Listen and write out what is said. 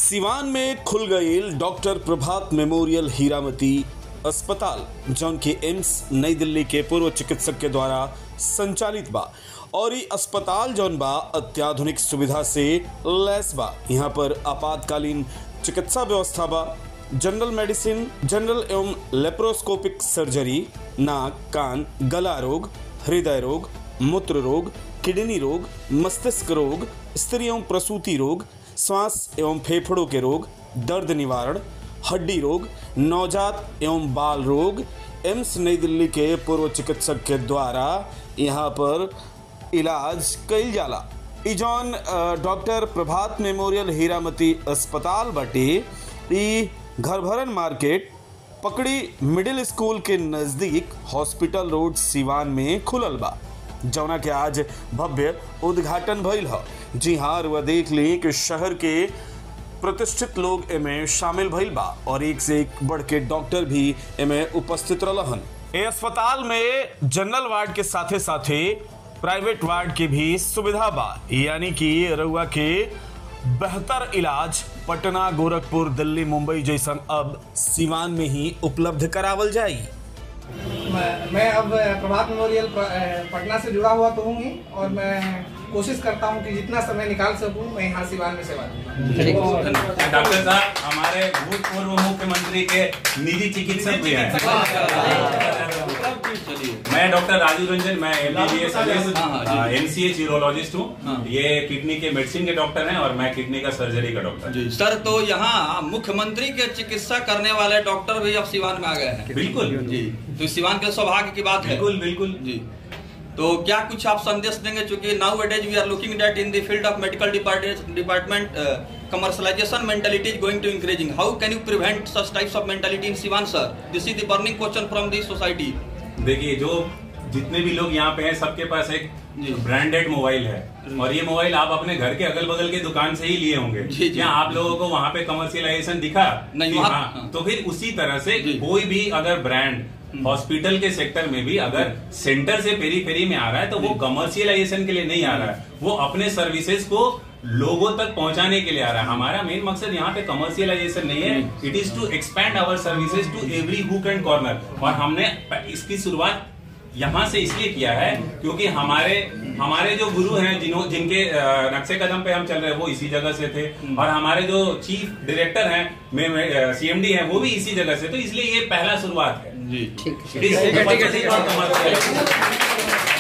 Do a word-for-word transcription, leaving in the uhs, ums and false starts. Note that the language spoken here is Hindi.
सिवान में खुल गई डॉक्टर प्रभात मेमोरियल हीरामती अस्पताल जौन के एम्स नई दिल्ली के पूर्व चिकित्सक के द्वारा संचालित बा और ये अस्पताल जौन बा अत्याधुनिक सुविधा से लैस बा। यहाँ पर आपातकालीन चिकित्सा व्यवस्था बा, जनरल मेडिसिन, जनरल एवं लेप्रोस्कोपिक सर्जरी, नाक, कान, गला रोग, हृदय रोग, मूत्र रोग, किडनी रोग, मस्तिष्क रोग, स्त्री एवं प्रसूति रोग, श्वास एवं फेफड़ों के रोग, दर्द निवारण, हड्डी रोग, नवजात एवं बाल रोग एम्स नई दिल्ली के पूर्व चिकित्सक के द्वारा यहाँ पर इलाज कइल जाला। ई जौन डॉक्टर प्रभात मेमोरियल हीरामती अस्पताल बाटे ई Gharbharan market Pakdi middle school के नज़दीक हॉस्पिटल रोड सिवान में खुलल बा, जौना के आज भव्य उद्घाटन भइल ह। जी हाँ, वह देख ली कि शहर के प्रतिष्ठित लोग एमे शामिल भइल बा और एक से एक बढ़ के डॉक्टर भी एमे उपस्थित रहलन। ए अस्पताल में जनरल वार्ड के साथे साथे प्राइवेट वार्ड के भी सुविधा बा, यानी कि रउआ के बेहतर इलाज पटना, गोरखपुर, दिल्ली, मुंबई जैसन अब सिवान में ही उपलब्ध करावल जाई। मैं, मैं अब प्रभात मेमोरियल पटना से जुड़ा हुआ तो हूँ ही और मैं कोशिश करता हूँ कि जितना समय निकाल सकूँ मैं यहाँ सिवान में सेवा दूँ। डॉक्टर साहब हमारे भूतपूर्व मुख्यमंत्री के निजी चिकित्सक भी हैं। मैं डॉक्टर राजू रंजन, मैं एमबीबीएस एमसीएच यूरोलॉजिस्ट हूँ। ये किडनी के मेडिसिन के डॉक्टर हैं और मैं किडनी का सर्जरी का डॉक्टर जी। सर, तो यहाँ मुख्यमंत्री के चिकित्सा करने वाले डॉक्टर भी अब सिवान में आ गए हैं। बिल्कुल जी, तो सिवान के सौभाग्य की बात है। बिल्कुल बिल्कुल जी। तो क्या कुछ आप संदेश देंगे, चूंकि nowadays we are looking that in the field of medical department commercialization mentality is going to increasing. How can you prevent such types of mentality in Siwan, sir? This is the burning question from the society. देखिए, जो जितने भी लोग यहाँ पे हैं सबके पास एक ब्रांडेड मोबाइल है और ये मोबाइल आप अपने घर के अगल बगल के दुकान से ही लिए होंगे। क्या आप लोगों को वहाँ पे कमर्शियलाइजेशन दिखा? नहीं। हाँ, तो फिर उसी तरह से कोई भी अगर ब्रांड हॉस्पिटल के सेक्टर में भी अगर सेंटर से पेरीफेरी में आ रहा है तो वो कमर्शियलाइजेशन के लिए नहीं आ रहा है, वो अपने सर्विसेज को लोगों तक पहुंचाने के लिए आ रहा है। हमारा मेन मकसद यहाँ पे कमर्शियलाइजेशन नहीं है, it is to expand our services to every hook and corner. और हमने इसकी शुरुआत यहाँ से इसलिए किया है क्योंकि हमारे हमारे जो गुरु हैं जिन्हों जिनके नक्शे कदम पे हम चल रहे हैं वो इसी जगह से थे और हमारे जो चीफ डायरेक्टर हैं, सीएमडी हैं, वो भी इसी जगह से, तो इसलिए ये पहला शुरुआत है जी। ठीक है।